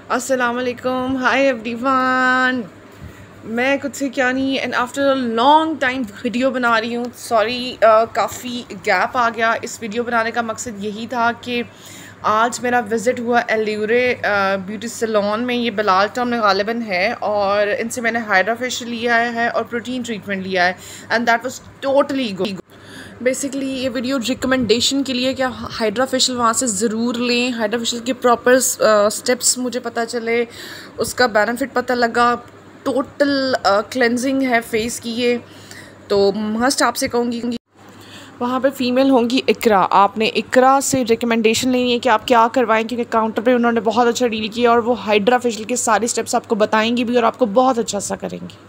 अस्सलाम वालेकुम, hi everyone. मैं कुछ से क्या नहीं and after a long time video बना रही हूँ। सॉरी, काफ़ी गैप आ गया। इस वीडियो बनाने का मकसद यही था कि आज मेरा विज़िट हुआ एल्यूरे ब्यूटी सैलून में। ये बिलाल टाउन में गालिबन है और इनसे मैंने हाइड्रा फेशियल लिया है और प्रोटीन ट्रीटमेंट लिया है and that was totally good. Basically ये वीडियो रिकमेंडेशन के लिए क्या हाइड्रा फेशियल वहाँ से ज़रूर लें। हाइड्रा फेशियल के प्रॉपर स्टेप्स मुझे पता चले, उसका बेनिफिट पता लगा। टोटल क्लेंजिंग है फेस की ये, तो मस्ट आपसे कहूँगी। वहाँ पे फ़ीमेल होंगी इकरा, आपने इकरा से रिकमेंडेशन लेनी है कि आप क्या करवाएं, क्योंकि काउंटर पे उन्होंने बहुत अच्छा डील किया और वो हाइड्रा फेशियल के सारे स्टेप्स आपको बताएंगी भी और आपको बहुत अच्छा सा करेंगी।